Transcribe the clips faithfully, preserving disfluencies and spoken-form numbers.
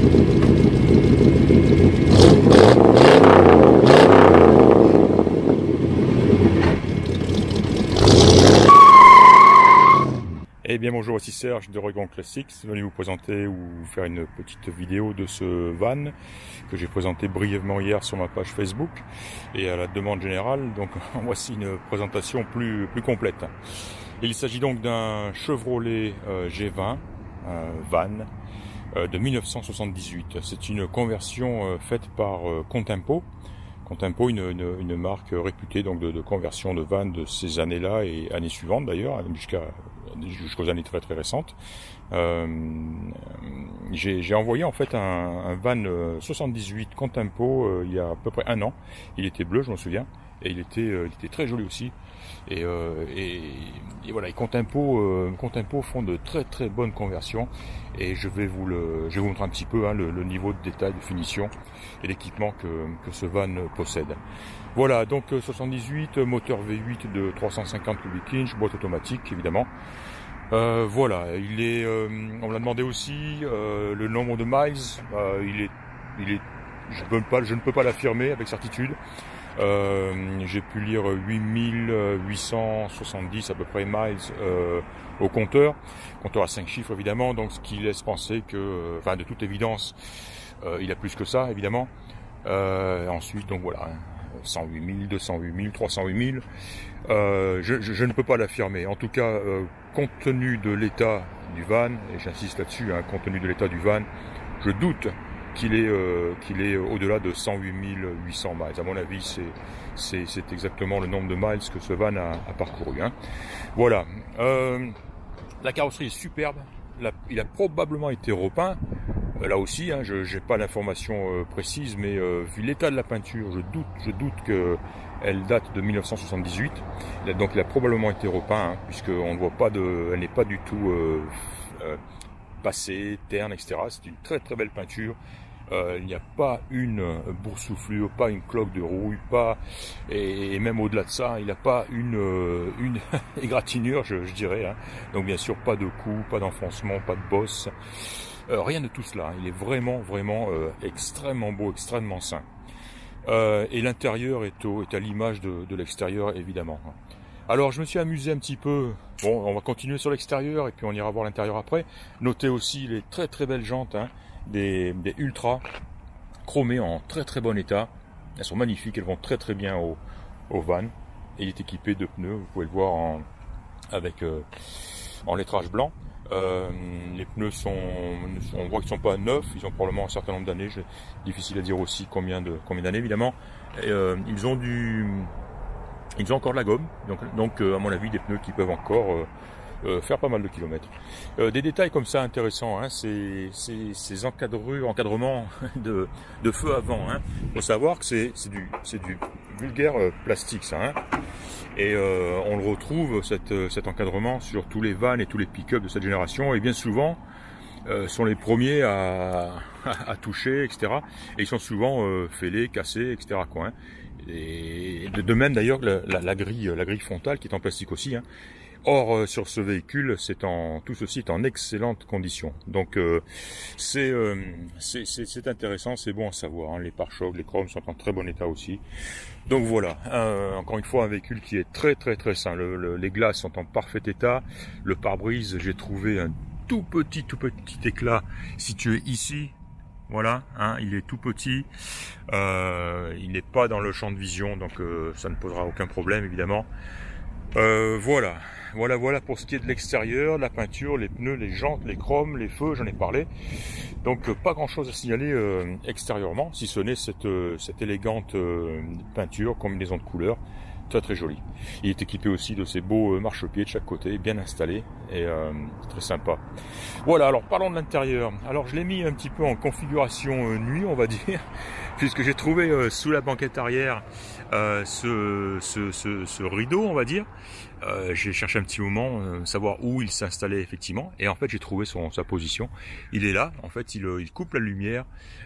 Eh bien bonjour, ici Serge de Regan Classics, je vais vous présenter ou vous faire une petite vidéo de ce van que j'ai présenté brièvement hier sur ma page Facebook et à la demande générale, donc voici une présentation plus, plus complète. Il s'agit donc d'un Chevrolet euh, G vingt euh, van euh, de mille neuf cent soixante-dix-huit. C'est une conversion euh, faite par euh, Contempo. Contempo, une, une, une marque réputée donc de, de conversion de vannes de ces années-là et années suivantes d'ailleurs, jusqu'à jusqu'aux années très très récentes. Euh, j'ai envoyé en fait un, un van soixante-dix-huit Contempo euh, il y a à peu près un an. Il était bleu, je me souviens, et il était, euh, il était très joli aussi. Et, euh, et, et voilà, et Contempo, euh, Contempo font de très très bonnes conversions. Et je vais vous le, je vais vous montrer un petit peu hein, le, le niveau de détail, de finition et l'équipement que, que ce van possède. Voilà, donc soixante-dix-huit, moteur V huit de trois cent cinquante cubic inch, boîte automatique évidemment. Euh, voilà, il est, euh, on me l'a demandé aussi, euh, le nombre de miles, euh, il est, il est, je, peux pas, je ne peux pas l'affirmer avec certitude. Euh, j'ai pu lire huit mille huit cent soixante-dix à peu près miles euh, au compteur, compteur à cinq chiffres évidemment, donc ce qui laisse penser que, enfin de toute évidence, euh, il a plus que ça évidemment. Euh, ensuite donc voilà, cent huit mille, deux cent huit mille, trois cent huit mille, euh, je, je, je ne peux pas l'affirmer. En tout cas, euh, compte tenu de l'état du van, et j'insiste là-dessus, hein, compte tenu de l'état du van, je doute qu'il est, euh, qu'il est au-delà de cent huit mille huit cents miles. À mon avis, c'est exactement le nombre de miles que ce van a, a parcouru. Hein. Voilà. Euh, la carrosserie est superbe. La, il a probablement été repeint. Euh, là aussi, hein, je n'ai pas l'information euh, précise, mais euh, vu l'état de la peinture, je doute, je doute qu'elle date de mille neuf cent soixante-dix-huit. Donc, il a probablement été repeint, hein, puisqu'on ne voit pas de, elle n'est pas du tout euh, euh, passée, terne, et cetera. C'est une très très belle peinture. Euh, il n'y a pas une boursouflure, pas une cloque de rouille, pas et, et même au-delà de ça, il n'y a pas une une égratignure, je, je dirais. Hein. Donc bien sûr, pas de coup, pas d'enfoncement, pas de bosse, euh, rien de tout cela. Hein. Il est vraiment vraiment euh, extrêmement beau, extrêmement sain. Euh, et l'intérieur est, au, est à l'image de, de l'extérieur évidemment. Alors je me suis amusé un petit peu. Bon, on va continuer sur l'extérieur et puis on ira voir l'intérieur après. Notez aussi les très très belles jantes. Hein. Des, des ultra chromées en très très bon état. Elles sont magnifiques, elles vont très très bien au, au van. Et il est équipé de pneus, vous pouvez le voir en, avec euh, en lettrage blanc. Euh, les pneus sont, on voit qu'ils sont pas neufs, ils ont probablement un certain nombre d'années. Difficile à dire aussi combien de combien d'années évidemment. Et, euh, ils ont du, ils ont encore de la gomme, donc, donc euh, à mon avis des pneus qui peuvent encore euh, Euh, faire pas mal de kilomètres. Euh, des détails comme ça intéressants, hein, c'est ces encadrures, encadrements de, de feu avant. Hein. Faut savoir que c'est du, c'est du vulgaire euh, plastique, ça. Hein. Et euh, on le retrouve cette, cet encadrement sur tous les vans et tous les pick-up de cette génération. Et bien souvent, euh, sont les premiers à, à, à toucher, et cetera. Et ils sont souvent euh, fêlés, cassés, et cetera. Quoi, hein. Et de, de même d'ailleurs la, la, la grille, la grille frontale qui est en plastique aussi. Hein. Or, euh, sur ce véhicule, c'est en tout ceci est en excellente condition. Donc, euh, c'est euh, c'est intéressant, c'est bon à savoir. Hein. Les pare-chocs, les chromes sont en très bon état aussi. Donc voilà, euh, encore une fois, un véhicule qui est très très très sain. Le, le, les glaces sont en parfait état. Le pare-brise, j'ai trouvé un tout petit tout petit éclat situé ici. Voilà, hein, il est tout petit. Euh, il n'est pas dans le champ de vision, donc euh, ça ne posera aucun problème évidemment. Euh, voilà, voilà, voilà pour ce qui est de l'extérieur, la peinture, les pneus, les jantes, les chromes, les feux, j'en ai parlé. Donc euh, pas grand chose à signaler euh, extérieurement, si ce n'est cette, euh, cette élégante euh, peinture, combinaison de couleurs, très très jolie. Il est équipé aussi de ces beaux euh, marchepieds de chaque côté, bien installés et euh, très sympa. Voilà, alors parlons de l'intérieur. Alors je l'ai mis un petit peu en configuration euh, nuit, on va dire, puisque j'ai trouvé euh, sous la banquette arrière euh, ce, ce, ce, ce rideau, on va dire. Euh, j'ai cherché un petit moment, euh, savoir où il s'installait effectivement, et en fait j'ai trouvé son, sa position. Il est là, en fait il, il coupe la lumière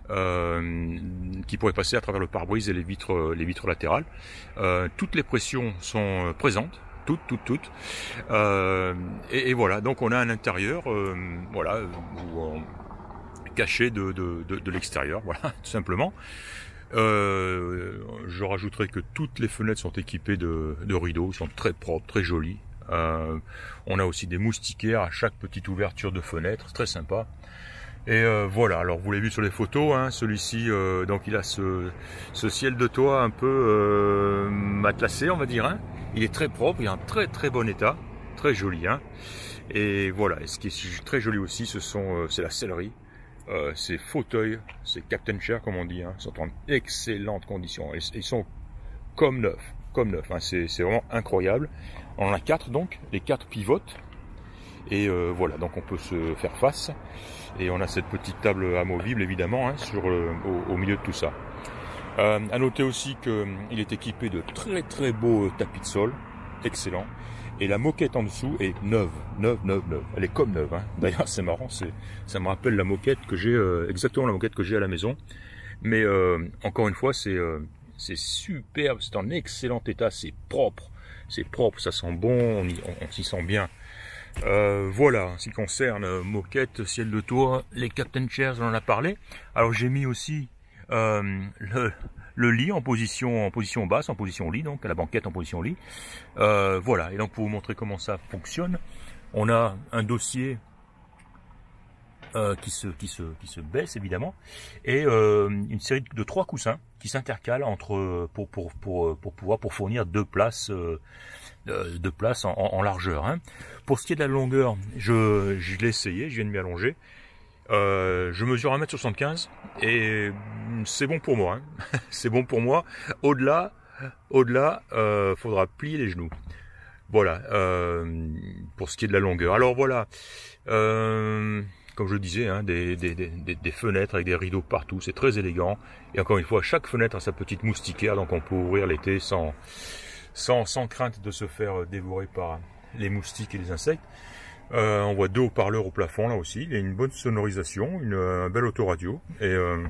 euh, qui pourrait passer à travers le pare-brise et les vitres, les vitres latérales. Euh, toutes les pressions sont présentes, toutes, toutes, toutes. Euh, et, et voilà, donc on a un intérieur, euh, voilà, où on, caché de, de, de, de l'extérieur, voilà, tout simplement. Euh, je rajouterai que toutes les fenêtres sont équipées de, de rideaux, ils sont très propres, très jolis. Euh, on a aussi des moustiquaires à chaque petite ouverture de fenêtre, très sympa. Et euh, voilà, alors vous l'avez vu sur les photos, hein, celui-ci, euh, donc il a ce, ce ciel de toit un peu euh, matelassé, on va dire. Hein. Il est très propre, il est en très très bon état, très joli. Hein. Et voilà, et ce qui est très joli aussi, ce sont, euh, c'est la sellerie. Euh, ces fauteuils, ces Captain Chair comme on dit, hein, sont en excellentes conditions. Et, ils sont comme neufs, comme neufs. Hein, c'est vraiment incroyable. On en a quatre donc, les quatre pivotent. Et euh, voilà, donc on peut se faire face. Et on a cette petite table amovible évidemment hein, sur le, au, au milieu de tout ça. Euh, à noter aussi qu'il est équipé de très très beaux tapis de sol, excellent. Et la moquette en dessous est neuve, neuve, neuve, neuve. Elle est comme neuve. Hein. D'ailleurs, c'est marrant, ça me rappelle la moquette que j'ai, euh, exactement la moquette que j'ai à la maison. Mais euh, encore une fois, c'est euh, c'est superbe, c'est en excellent état, c'est propre, c'est propre, ça sent bon, on, on, on s'y sent bien. Euh, voilà, en ce qui concerne euh, moquette, ciel de toit, les Captain Chairs, on en a parlé. Alors j'ai mis aussi euh, le, le lit en position en position basse, en position lit, donc la banquette en position lit. Euh, voilà, et donc pour vous montrer comment ça fonctionne, on a un dossier euh, qui se qui se qui se baisse évidemment, et euh, une série de trois coussins qui s'intercalent entre pour pour pour pour pouvoir pour fournir deux places. Euh, de place en, en largeur. Hein. Pour ce qui est de la longueur, je, je l'ai essayé, je viens de m'y allonger. Euh, je mesure un mètre soixante-quinze et c'est bon pour moi. Hein. C'est bon pour moi. Au-delà, au-delà, euh, faudra plier les genoux. Voilà, euh, pour ce qui est de la longueur. Alors voilà, euh, comme je le disais, hein, des, des, des, des fenêtres avec des rideaux partout, c'est très élégant. Et encore une fois, chaque fenêtre a sa petite moustiquaire, donc on peut ouvrir l'été sans... Sans, sans crainte de se faire dévorer par les moustiques et les insectes. Euh, on voit deux haut-parleurs au plafond là aussi. Il y a une bonne sonorisation, une, un bel autoradio. Et euh,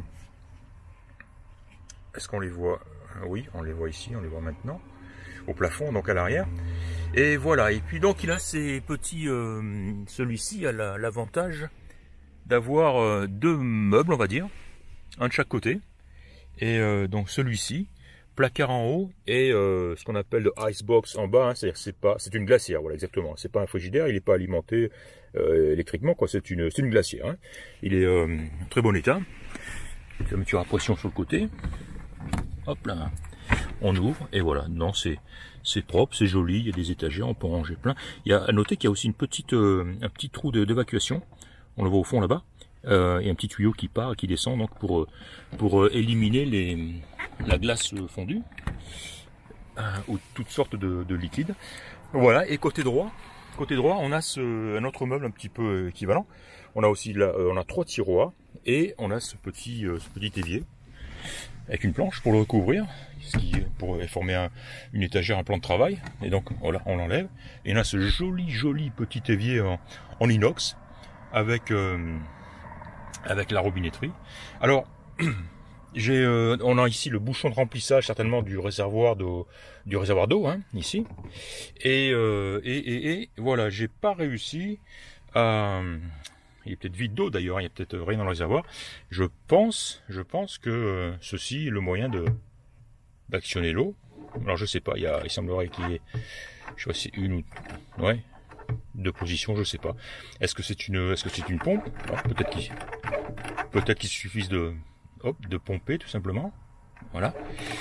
est-ce qu'on les voit? Oui, on les voit ici, on les voit maintenant. Au plafond, donc à l'arrière. Et voilà. Et puis donc il a ces petits. Euh, celui-ci a l'avantage d'avoir euh, deux meubles, on va dire, un de chaque côté. Et euh, donc celui-ci. Placard en haut et euh, ce qu'on appelle le icebox en bas, hein, c'est-à-dire c'est pas, c'est une glacière, voilà exactement. C'est pas un frigidaire, il n'est pas alimenté euh, électriquement, quoi. C'est une, c'est une glacière. Hein. Il est euh, en très bon état. Fermeture à pression sur le côté. Hop là, on ouvre et voilà. Non, c'est c'est propre, c'est joli. Il y a des étagères, on peut en ranger plein. Il y a à noter qu'il y a aussi une petite, euh, un petit trou d'évacuation. On le voit au fond là-bas. Euh, et un petit tuyau qui part et qui descend donc pour pour éliminer les la glace fondue euh, ou toutes sortes de, de liquides. Voilà. Et côté droit, côté droit, on a ce, un autre meuble un petit peu équivalent. On a aussi là, on a trois tiroirs et on a ce petit euh, ce petit évier avec une planche pour le recouvrir, ce qui pourrait former un, une étagère, un plan de travail. Et donc voilà, on l'enlève. Et on a ce joli joli petit évier en, en inox avec euh, avec la robinetterie. Alors, j'ai, euh, on a ici le bouchon de remplissage certainement du réservoir d'eau, du réservoir d'eau, hein, ici. Et, euh, et, et, et voilà, j'ai pas réussi à. Il est peut-être vide d'eau d'ailleurs, il y a peut-être rien dans le réservoir. Je pense, je pense que euh, ceci est le moyen de d'actionner l'eau. Alors je sais pas, il y a, il semblerait qu'il y ait, je sais pas si une ou ouais. de position, je sais pas. Est-ce que c'est une, est-ce que c'est une pompe? Peut-être qu'il, peut-être qu'il suffise de, hop, de pomper tout simplement. Voilà.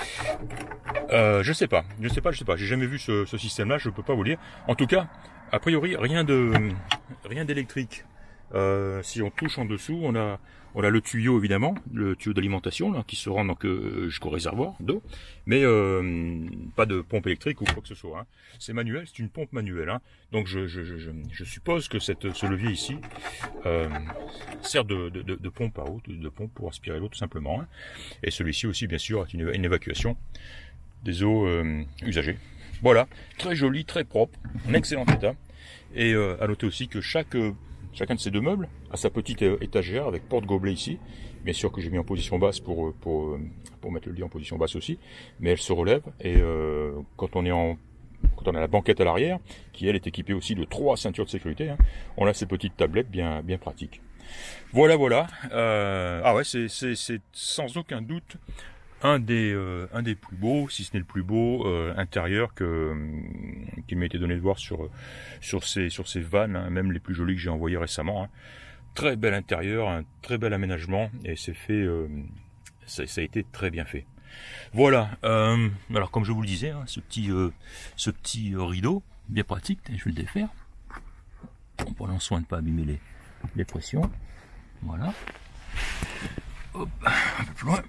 Euh, je sais pas, je sais pas, je sais pas. J'ai jamais vu ce, ce système-là, je peux pas vous le dire. En tout cas, a priori, rien de, rien d'électrique. Euh, si on touche en dessous, on a, on a le tuyau évidemment, le tuyau d'alimentation là, qui se rend donc euh, jusqu'au réservoir d'eau, mais euh, pas de pompe électrique ou quoi que ce soit. Hein. C'est manuel, c'est une pompe manuelle. Hein. Donc je, je, je, je suppose que cette, ce levier ici euh, sert de, de, de, de pompe à eau, de, de pompe pour aspirer l'eau tout simplement. Hein. Et celui-ci aussi bien sûr est une, une évacuation des eaux euh, usagées. Voilà, très joli, très propre, en excellent état. Et euh, à noter aussi que chaque euh, Chacun de ces deux meubles a sa petite étagère avec porte-gobelet ici. Bien sûr que j'ai mis en position basse pour, pour, pour mettre le lit en position basse aussi. Mais elle se relève et euh, quand on est en quand on a la banquette à l'arrière, qui elle est équipée aussi de trois ceintures de sécurité, hein, on a ces petites tablettes bien, bien pratiques. Voilà, voilà. Euh, ah ouais, c'est sans aucun doute un des, euh, un des plus beaux, si ce n'est le plus beau euh, intérieur que qu'il m'a été donné de voir sur sur ces sur ces vannes, hein, même les plus jolies que j'ai envoyées récemment. Hein. Très bel intérieur, un très bel aménagement, et c'est fait, euh, ça, ça a été très bien fait. Voilà. Euh, alors comme je vous le disais, hein, ce petit euh, ce petit rideau bien pratique, je vais le défaire en prenant soin de ne pas abîmer les, les pressions. Voilà. Hop, un peu plus loin.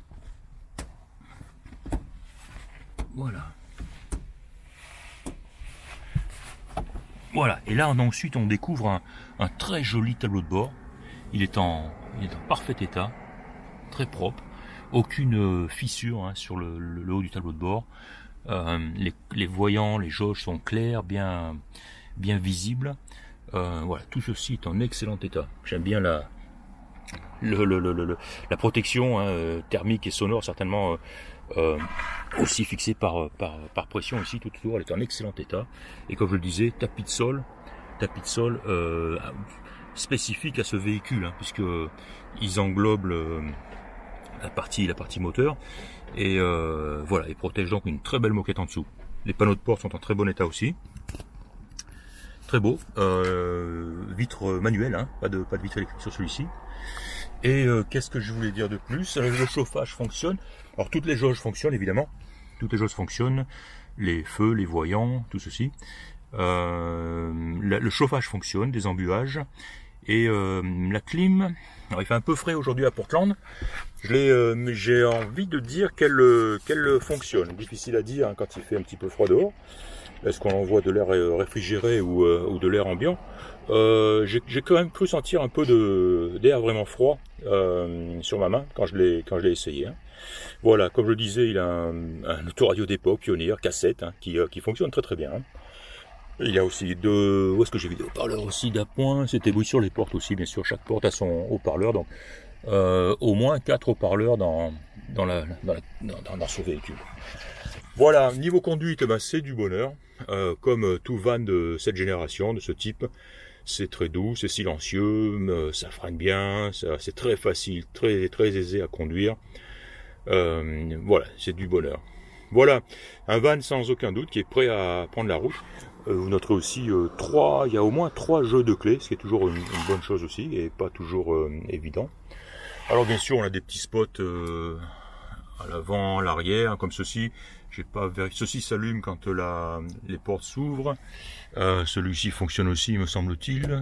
Voilà. Voilà. Et là, ensuite, on découvre un, un très joli tableau de bord. Il est en, il est en parfait état, très propre. Aucune fissure hein, sur le, le, le haut du tableau de bord. Euh, les, les voyants, les jauges sont clairs, bien, bien visibles. Euh, voilà, tout ceci est en excellent état. J'aime bien la, le, le, le, le, la protection hein, thermique et sonore, certainement euh, euh, aussi fixée par, par, par pression ici, tout autour. Elle est en excellent état. Et comme je le disais, tapis de sol, tapis de sol euh, spécifique à ce véhicule, hein, puisque ils englobent le, la partie, la partie moteur. Et euh, voilà, ils protègent donc une très belle moquette en dessous. Les panneaux de porte sont en très bon état aussi. Très beau, euh, vitre manuelle, hein, pas de pas de vitre électrique sur celui-ci. Et euh, qu'est-ce que je voulais dire de plus? Le chauffage fonctionne. Alors toutes les jauges fonctionnent évidemment, toutes les jauges fonctionnent, les feux, les voyants, tout ceci. Euh, la, le chauffage fonctionne, des embuages. Et euh, la clim, alors il fait un peu frais aujourd'hui à Portland. Je l'ai, euh, mais j'ai envie de dire qu'elle qu'elle fonctionne. Difficile à dire hein, quand il fait un petit peu froid dehors. Est-ce qu'on envoie de l'air réfrigéré ou, euh, ou de l'air ambiant? euh, J'ai quand même cru sentir un peu d'air vraiment froid euh, sur ma main quand je l'ai quand je l'ai essayé. Hein. Voilà, comme je le disais, il a un, un autoradio d'époque, Pioneer, cassette, hein, qui, euh, qui fonctionne très très bien. Hein. Il y a aussi deux, où est-ce que j'ai vu des haut-parleurs aussi d'appoint, c'était oui sur les portes aussi, bien sûr, chaque porte a son haut-parleur, donc euh, au moins quatre haut-parleurs dans, dans, la, dans, la, dans, dans ce véhicule. Voilà, niveau conduite, ben, c'est du bonheur, euh, comme tout van de cette génération, de ce type, c'est très doux, c'est silencieux, euh, ça freine bien, c'est très facile, très, très aisé à conduire, euh, voilà, c'est du bonheur. Voilà, un van sans aucun doute qui est prêt à prendre la route. Euh, vous noterez aussi euh, trois, il y a au moins trois jeux de clés, ce qui est toujours une, une bonne chose aussi et pas toujours euh, évident. Alors bien sûr, on a des petits spots euh, à l'avant, à l'arrière, hein, comme ceci. J'ai pas vérifié. Ceci s'allume quand la, les portes s'ouvrent. Euh, Celui-ci fonctionne aussi, me semble-t-il.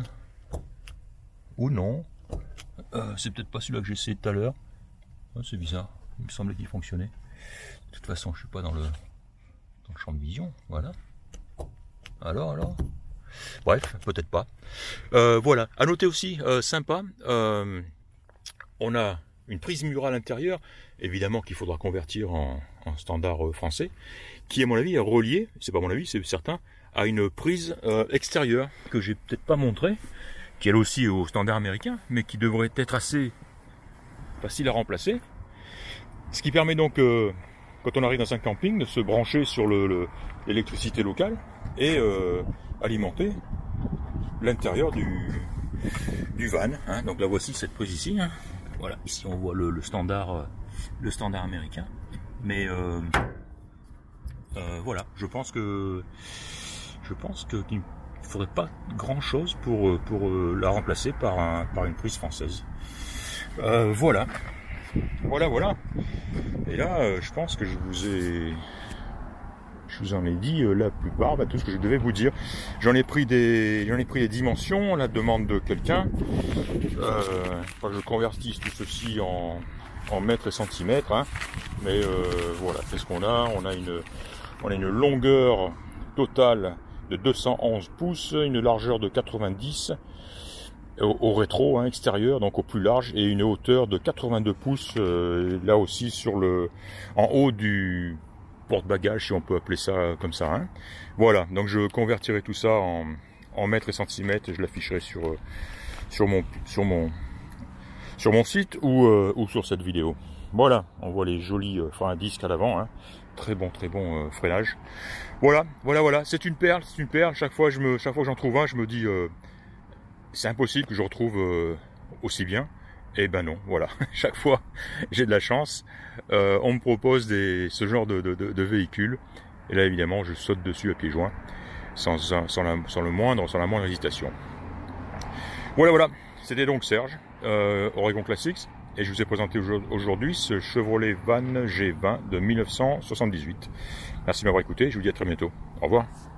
Ou non. Euh, C'est peut-être pas celui-là que j'ai essayé tout à l'heure. Oh, c'est bizarre. Il me semblait qu'il fonctionnait. De toute façon, je suis pas dans le, dans le champ de vision. Voilà. Alors, alors. Bref, peut-être pas. Euh, voilà. À noter aussi, euh, sympa. Euh, on a une prise murale intérieure, évidemment qu'il faudra convertir en, en standard français, qui à mon avis est reliée, c'est pas mon avis, c'est certain, à une prise euh, extérieure que j'ai peut-être pas montrée, qui elle aussi est au standard américain, mais qui devrait être assez facile à remplacer. Ce qui permet donc, euh, quand on arrive dans un camping, de se brancher sur l'électricité locale et euh, alimenter l'intérieur du, du van. Hein. Donc la voici, cette prise ici. Hein. Voilà, ici on voit le, le standard, le standard américain. Mais euh, euh, voilà, je pense que je pense que qu'il ne faudrait pas grand chose pour pour la remplacer par un, par une prise française. Euh, voilà, voilà, voilà. Et là, je pense que je vous ai je vous en ai dit la plupart, bah, tout ce que je devais vous dire. J'en ai pris des, j'en ai pris les dimensions, la demande de quelqu'un. Euh, je convertisse tout ceci en, en mètres et centimètres, hein. Mais euh, voilà, qu'est-ce qu'on a? On a une, on a une longueur totale de deux cent onze pouces, une largeur de quatre-vingt-dix au, au rétro hein, extérieur, donc au plus large, et une hauteur de quatre-vingt-deux pouces, euh, là aussi sur le, en haut du porte-bagages, si on peut appeler ça comme ça. Hein. Voilà, donc je convertirai tout ça en, en mètres et centimètres et je l'afficherai sur, euh, sur, mon, sur, mon, sur mon site ou, euh, ou sur cette vidéo. Voilà, on voit les jolis euh, freins à disque à l'avant. Hein. Très bon, très bon euh, freinage. Voilà, voilà, voilà, c'est une perle, c'est une perle. Chaque fois, je me, chaque fois que j'en trouve un, je me dis, euh, c'est impossible que je retrouve euh, aussi bien. Eh ben non, voilà, chaque fois j'ai de la chance, euh, on me propose des, ce genre de, de, de, de véhicule, et là évidemment je saute dessus à pieds joints, sans, sans, la, sans, le moindre, sans la moindre hésitation. Voilà, voilà, c'était donc Serge, euh, Oregon Classics, et je vous ai présenté aujourd'hui ce Chevrolet Van G vingt de mille neuf cent soixante-dix-huit. Merci de m'avoir écouté, je vous dis à très bientôt. Au revoir.